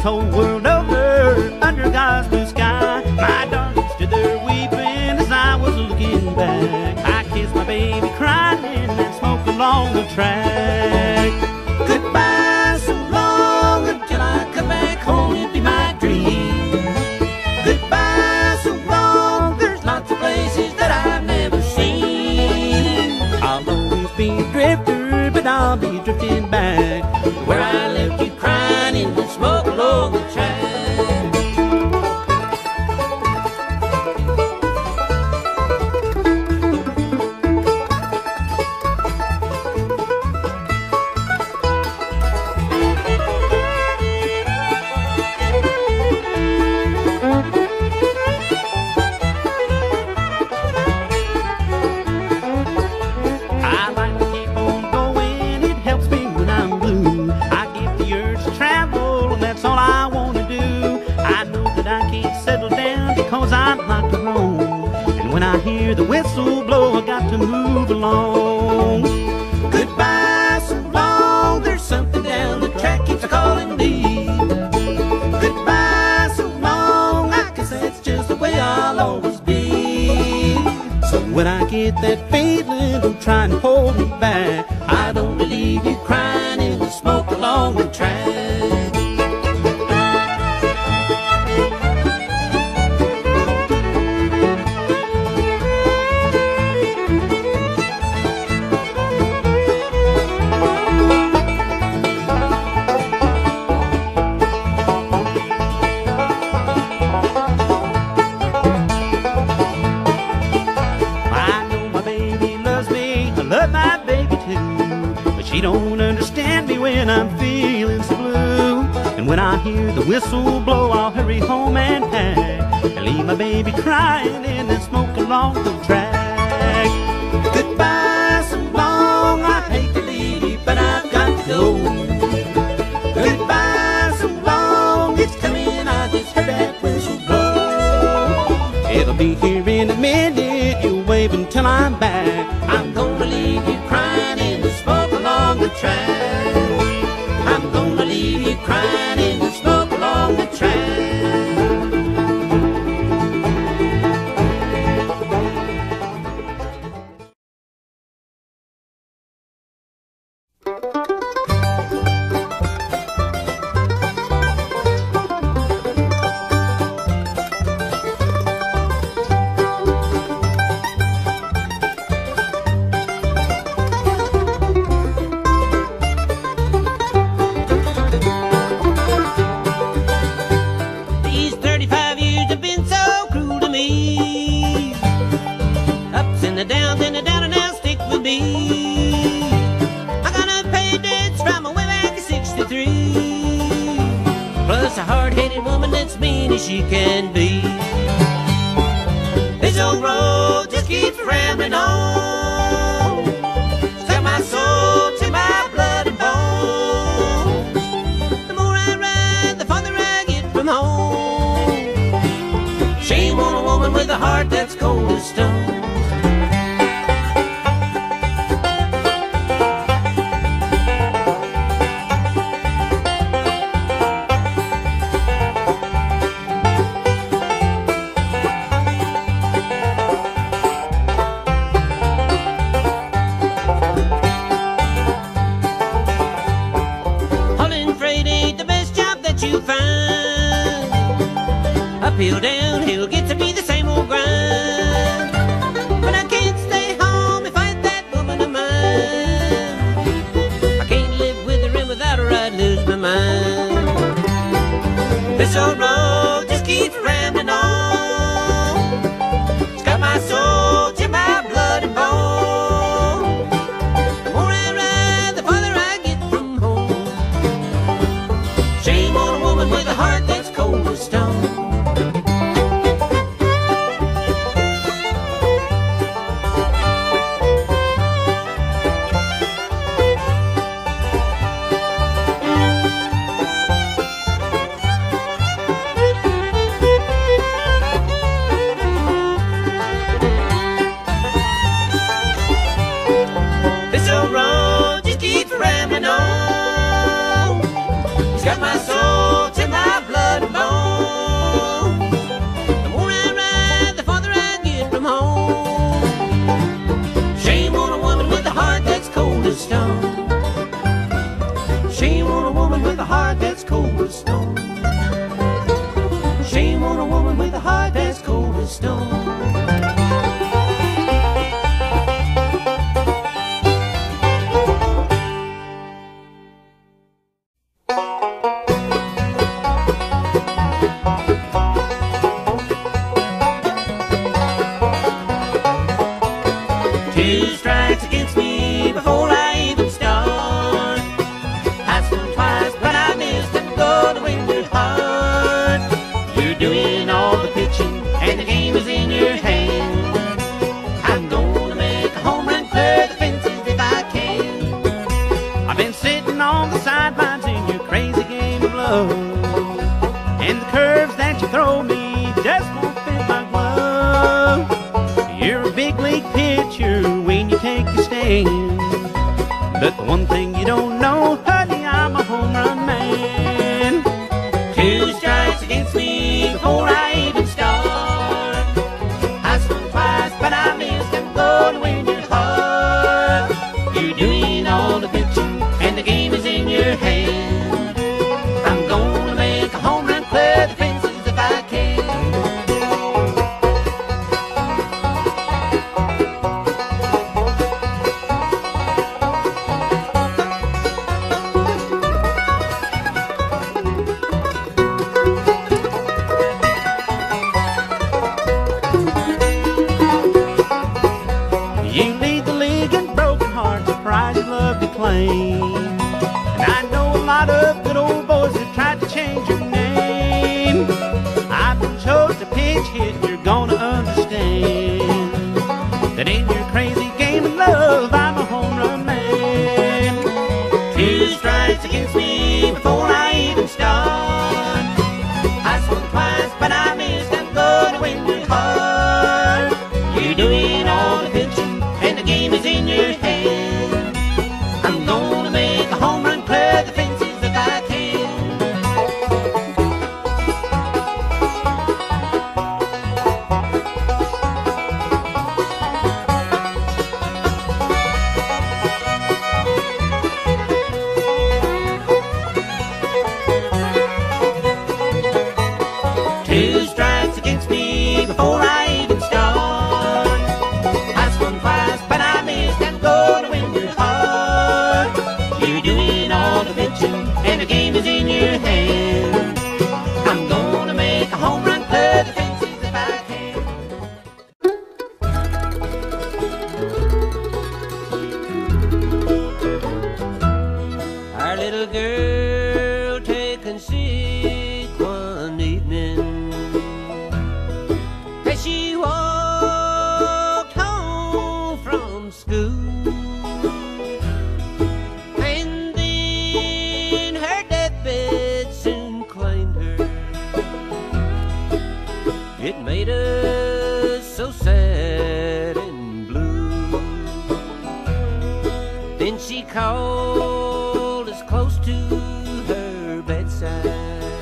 whole world over, under God's blue sky. My darling stood there weeping as I was looking back. I kissed my baby crying and smoked along the track. Goodbye so long, until I come back home, it'd be my dream. Goodbye so long, there's lots of places that I've never seen. I'll always be a drifter, but I'll be drifting back where I left you crying in the smoke along the track. Cause I'd like to roam, and when I hear the whistle blow, I got to move along. Goodbye so long, there's something down the track keeps a calling me. Goodbye so long, I guess that's just the way I'll always be. So when I get that feeling, don't try and hold me back. I don't believe you crying in the smoke along the track. She don't understand me when I'm feeling so blue. And when I hear the whistle blow, I'll hurry home and pack and leave my baby crying in the smoke along the track. Goodbye so long, I hate to leave you, but I've got to go. Goodbye so long, it's coming, I just heard that whistle blow. It'll be here in a minute, you'll wave until I'm back. I'm gonna leave you crying in the smoke along the track. I'm gonna leave you crying in the smoke along the track. She can be. This old road just keeps rambling on. Sell my soul to my blood and bones. The more I ride, the farther I get from home. Shame on a woman with a heart that's cold as stone. Uphill, downhill, get to be the same old grind. But I can't stay home if I ain't that woman of mine. I can't live with her, and without her I'd lose my mind. This old road just keeps rambling on. It's got my soul to my blood and bone. The more I ride, the farther I get from home. Shame on a woman with a heart that's cold as stone. Two strikes against me before I even start. I swung twice, but I missed. I'm gonna win your heart. You're doing all the pitching, and the game is in your hand. I'm gonna make a home run, clear the fences if I can. I've been sitting on the sidelines in your crazy game of love, and the curves that you throw me just won't fit my glove. You're a big league pitcher when you take your stand, but the one thing you don't know, honey, I'm a home run man. Two strikes against me before I even start. I swung twice, but I missed. I'm gonna win your heart. You're doing all the pitching, and the game is in your hand. I'm gonna make a home run, clear the fences if I can. You lead the league in broken hearts, a prize you love to claim. And I know a lot of good old boys that tried to change your name. I've been chose to pinch hit, you're gonna understand that in your crazy game of love, I'm a home run man. Two strikes against me before I even start. I swung twice, but I missed. I'm gonna win your heart. You're doing all the pitching, and the game is in your hand. I'm gonna make a home run, clear the fences if I can. Two strikes against me before I even start. I swung twice, but I missed. I'm gonna win your heart. You're doing all the pitching, and the game is in your hand. I'm gonna make a home run, clear the fences if I can. Our little girl taken sick one evening as she walked home from school, and then her deathbed soon claimed her. It made us so sad and blue. Then she called us close to her bedside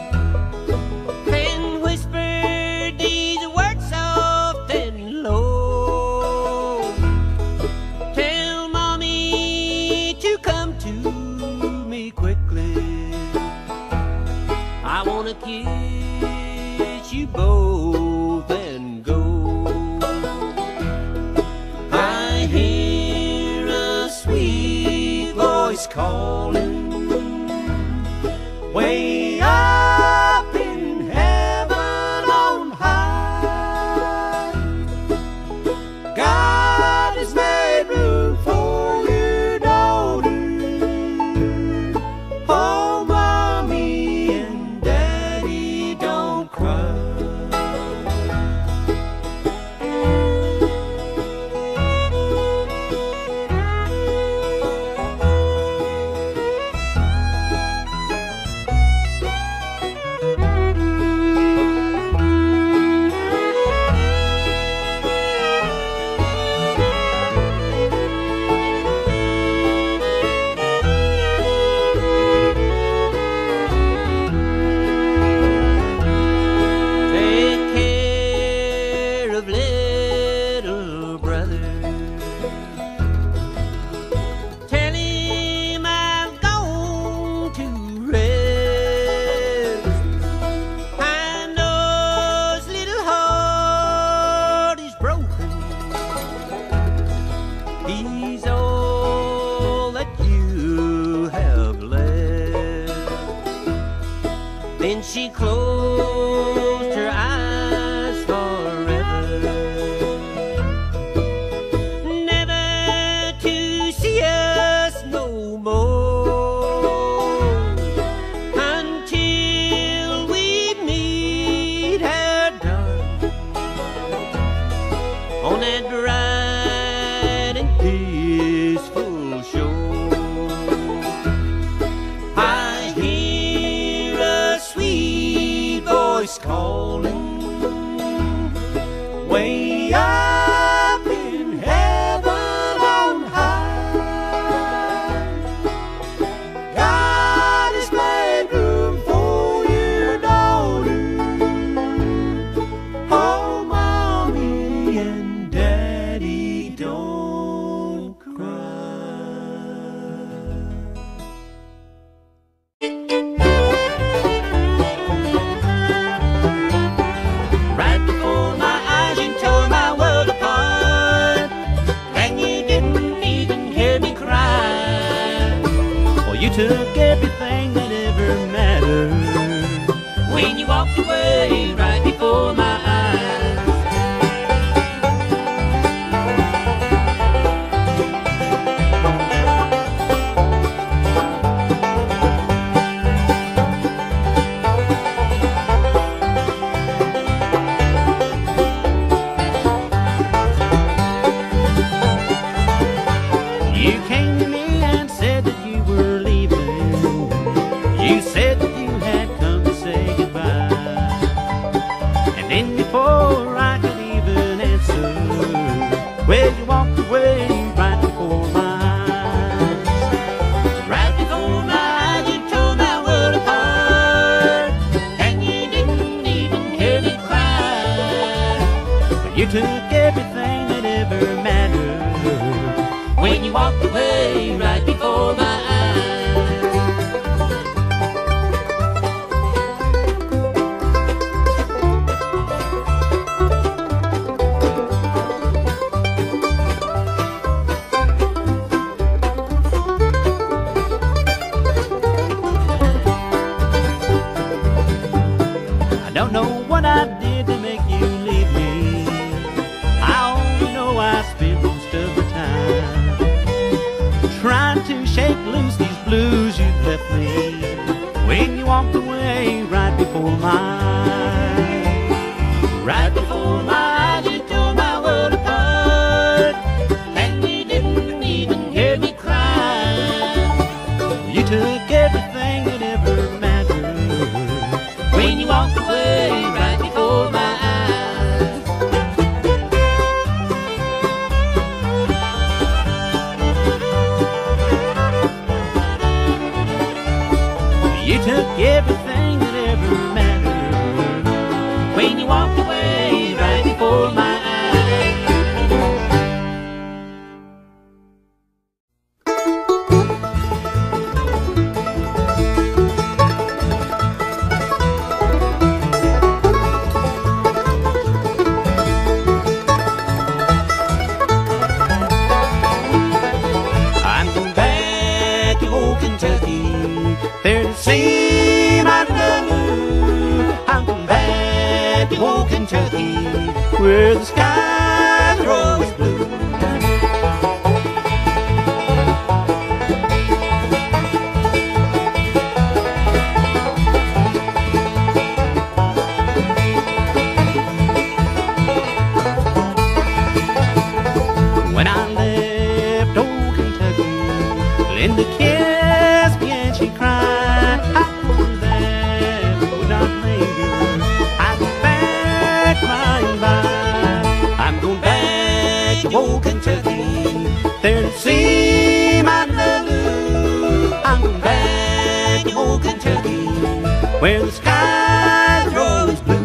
and whispered these words soft and low. Tell mommy to come to me quickly. I wanna kiss you both and go. I hear a sweet voice calling way up in heaven on high. God has made room for you, daughter. Oh, mommy and daddy, don't cry. Take care of little brother. Tell him I've gone to rest. I know his little heart is broken. He's all that you have left. Then she closed her eyes forever. took everything that ever mattered when you walked away right before my eyes. You came to me and said that you were leaving. You said that you had come to say goodbye. And then before I could even answer, well, you walked away right before my eyes. Right before my eyes, you tore my world apart, and you didn't even hear me cry. But you took everything that ever mattered when you walked away right before my eyes. I don't know what I did to make you leave me. I only know I spent most of the time trying to shake loose these blues you've left me when you walked away right before my eyes. Right before my eyes, you tore my world apart, and you didn't even hear me cry. You took everything that ever mattered When you walked away right before my eyes. You took everything that ever mattered When you walked away right before my eyes. I'm going back to old Kentucky, there to see my brother. I'm going back to old Kentucky, where the skies are always blue. When I left old Kentucky, Linda kissed me and she cried. I told her that I would not linger. I'd go back by and by. I'm going back to old Kentucky, there to see my brother. I'm going back to old Kentucky, where the skies are always blue.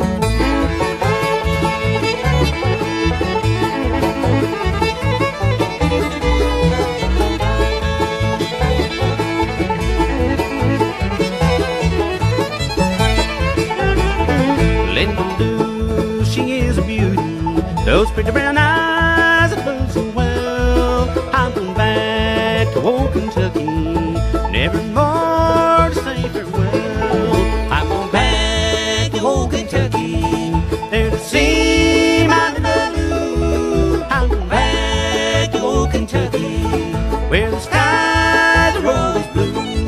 Linda Lou, she is a beauty, those pretty brown eyes that blow so well. I'm going back to old Kentucky, never more to say farewell. I'm going back to old Kentucky, there to see my brother. I'm going back to old Kentucky, where the skies are always blue.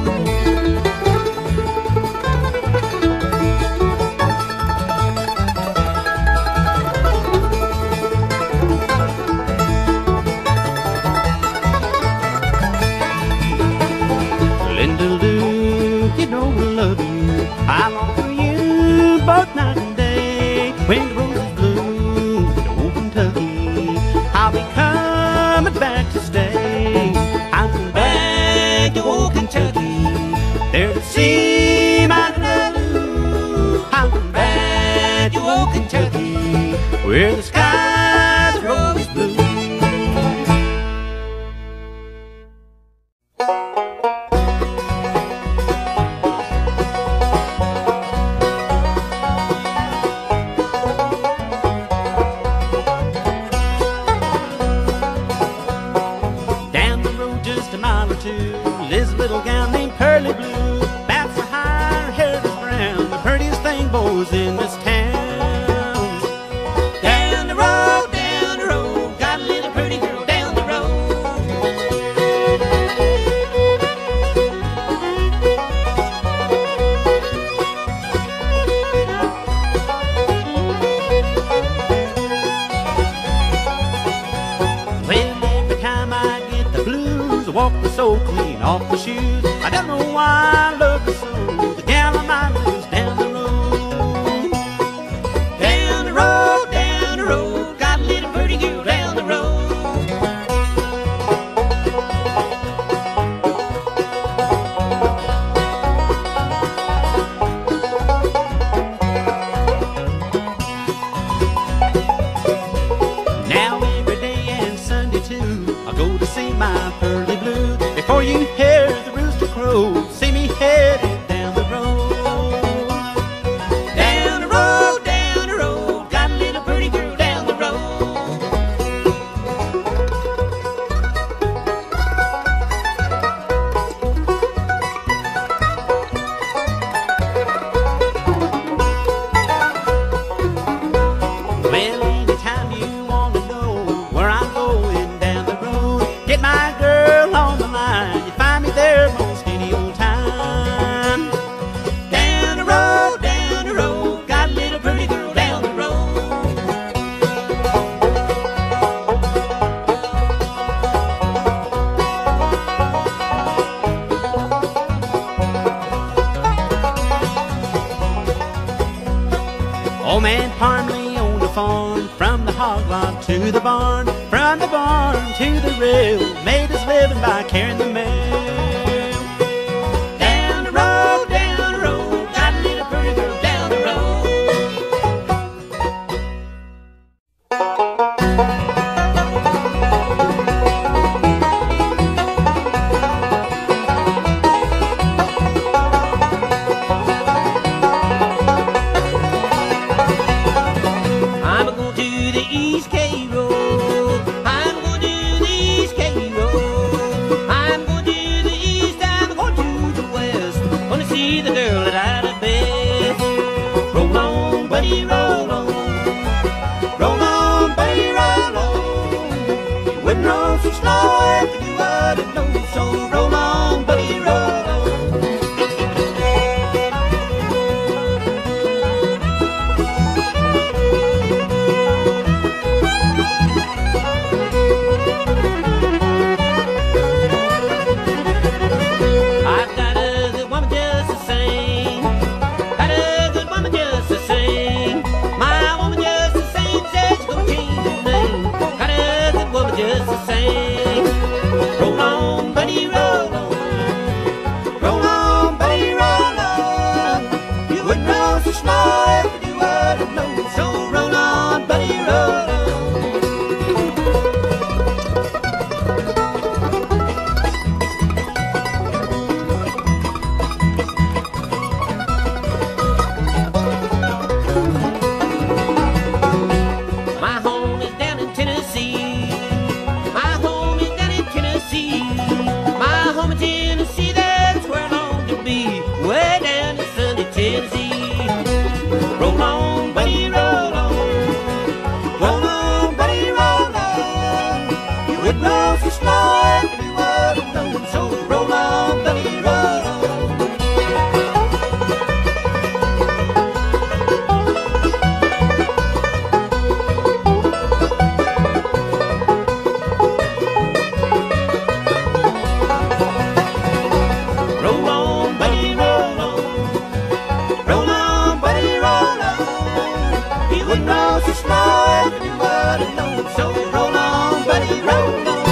Linda Lou, you know I love you. I long for you both night and day. When the roses bloom in old Kentucky, I'll be coming back to stay. I'm going back to old Kentucky, there to see my brother. I'm going back to old Kentucky, where the skies are always blue. Down the road just a mile or two lives a little gal named was in this town. Down the road, got a little pretty girl down the road. Well, every time I get the blues, I walk the so clean off my shoes. I don't know why I love her so. The gal of my blues down the road. Down the road, got a little pretty girl down the road. Now every day and Sunday too, I go to see my pearly blue. Before you hear the rooster crow, see me headed down the road. Down the road, got a little pretty girl down the road. Well, anytime you want to know where I'm going down the road, get my girl on the line. You find me there most any old time. Down the road, got a little pretty girl down the road. Old man Parmley owned a farm, from the hog lot to the barn, from the barn to the rail, made his living by carrying the mail. Down the road, got a little pretty girl down the road. I'm going to the East K Road. I'm going to the East K Road. I'm going to the East. I'm going to the West. Gonna see the girl that I love best. Roll on, buddy, roll on. Roll on, buddy, roll on. You wouldn't roll so slow if you would have known. So roll on, buddy, roll on. I've got a good woman just the same. Got a good woman just the same. My woman just the same. Said she's gonna change her name. Got a good woman just the same. Roll on, buddy, roll on. Roll on, buddy, roll on. You wouldn't roll so slow if you would have known. So roll on, buddy, roll on. My home is down in Tennessee. My home is down in Tennessee. My home in Tennessee, that's where I long to be. Way down in sunny Tennessee. Roll on, buddy, roll on. Roll on, buddy, roll on. You would roll so slow if you would have known. So roll on, buddy, roll on. Roll on, buddy, roll on. Roll on, buddy, roll on. You wouldn't roll so slow if you would have known. So roll on, buddy, roll on.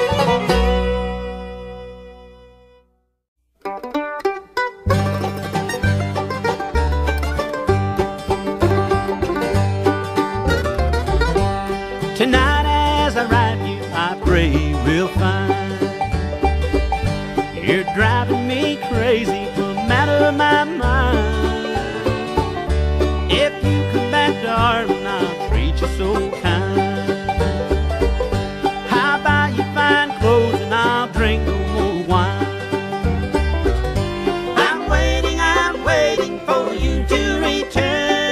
Tonight as I write you, I pray we'll find. You're driving me crazy, come out of my mind. If you come back, darling, I'll treat you so kind. How about you find clothes and I'll drink no more wine? I'm waiting for you to return.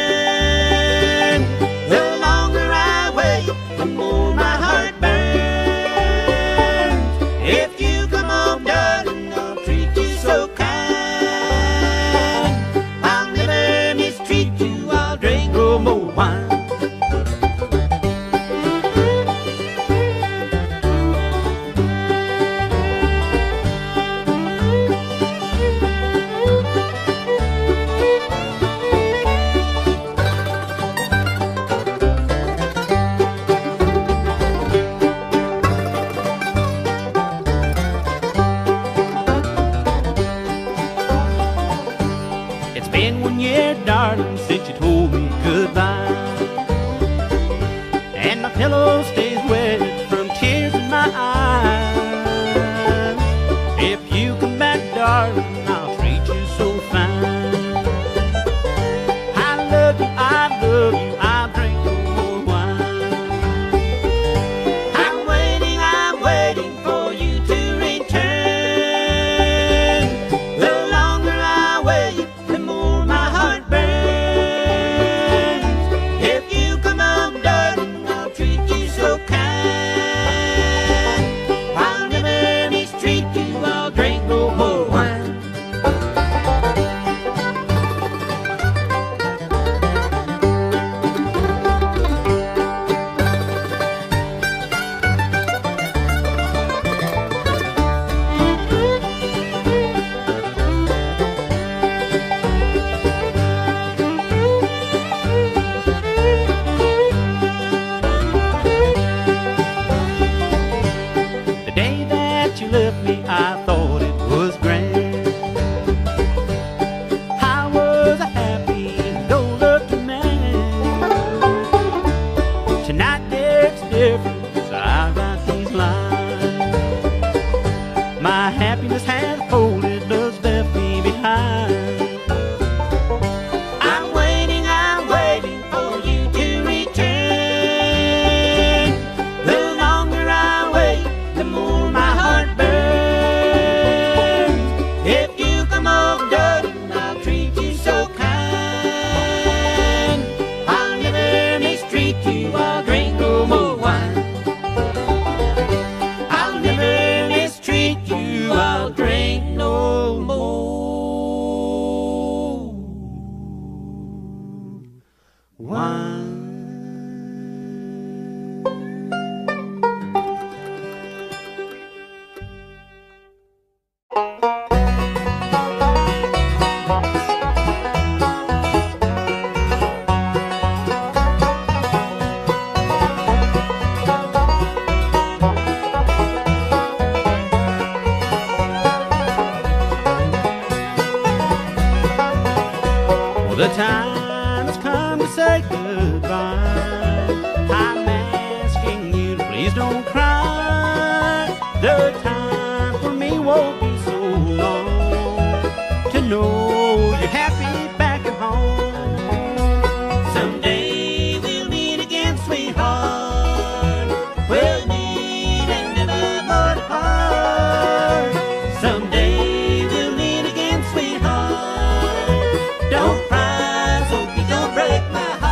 sky. The time for me won't be so long to know you're happy back at home. Someday we'll meet again, sweetheart. We'll meet and never part apart. Someday we'll meet again, sweetheart. Don't cry, so you don't break my heart.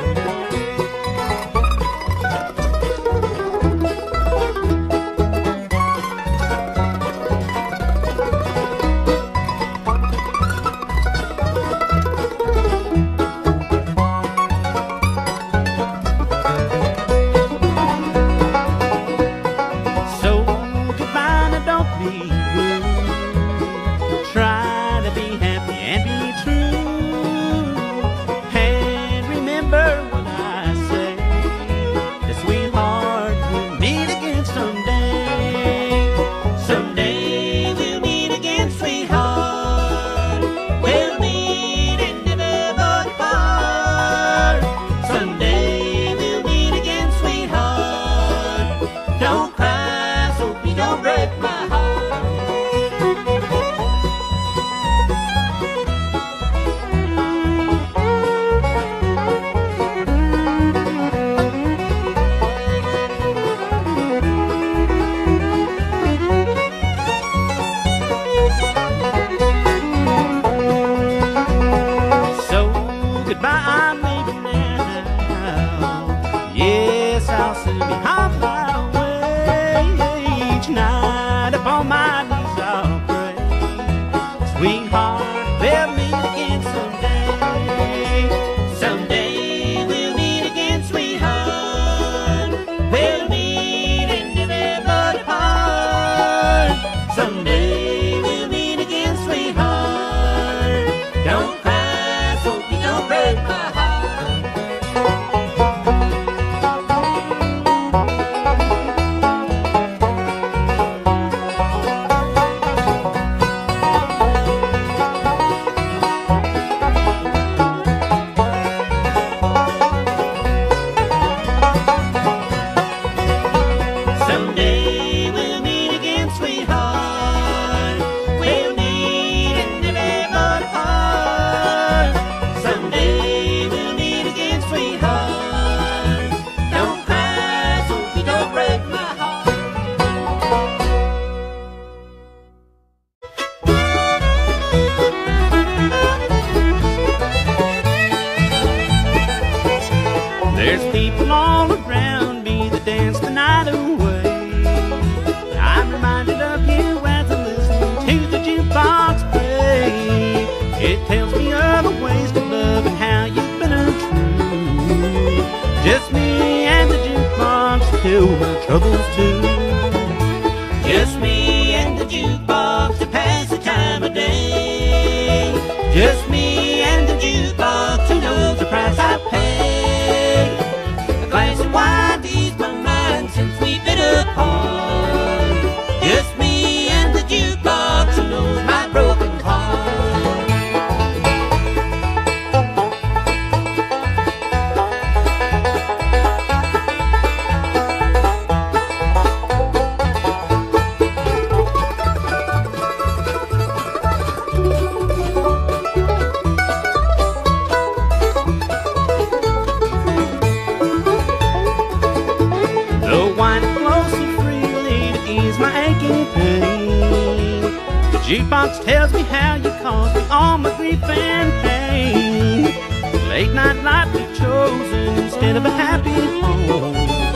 Jukebox tells me how you caused me all my grief and pain. Late night lightly chosen instead of a happy home.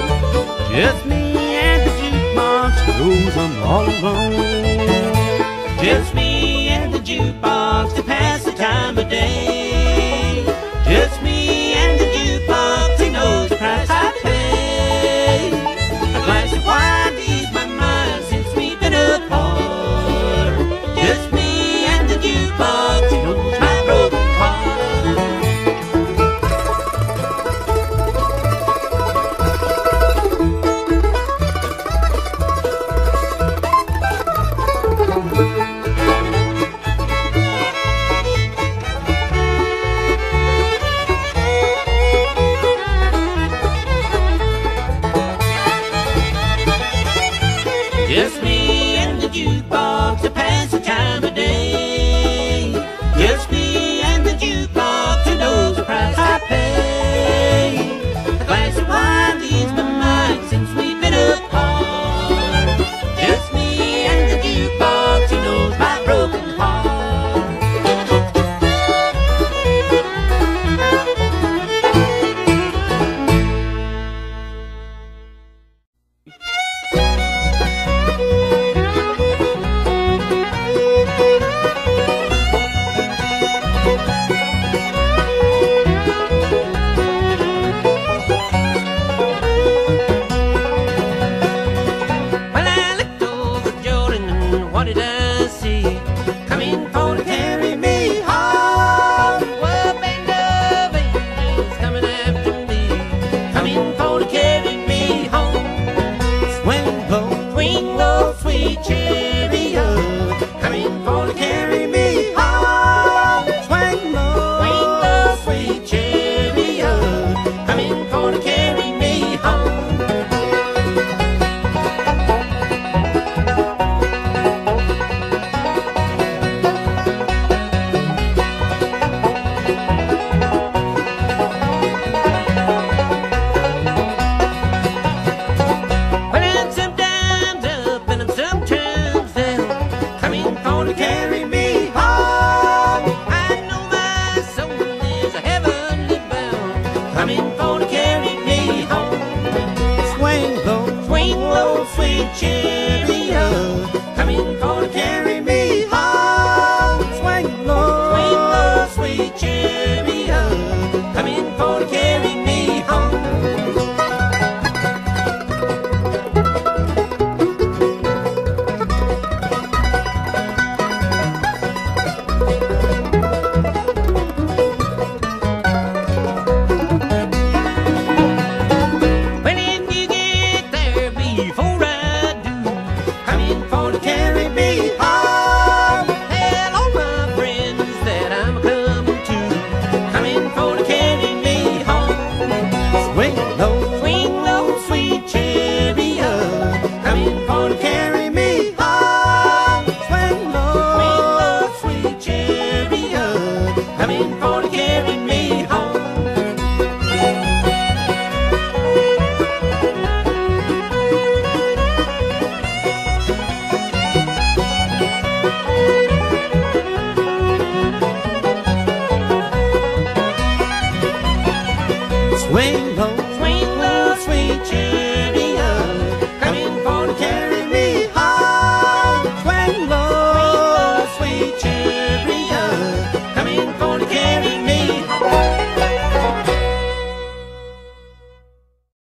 Just me and the jukebox knows I'm all alone. Just me and the jukebox to pass the time of day. Just me and the jukebox, he knows the price I pay. A glass of wine to ease my mind since we've been apart. Just me and the jukebox, he knows my broken heart. Just me and the jukebox to pass the time of day. Just me and the jukebox who knows the price I pay. A glass of wine leaves my mind since we've been apart. Just me and the jukebox who knows my broken heart. Swing low,